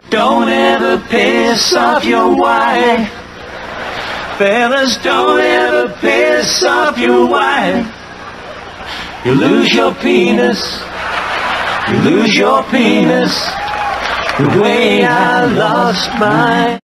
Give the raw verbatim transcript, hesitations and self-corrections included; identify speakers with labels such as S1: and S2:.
S1: Don't ever piss off your wife. Fellas, don't ever piss off your wife. You lose your penis. You lose your penis the way I lost mine.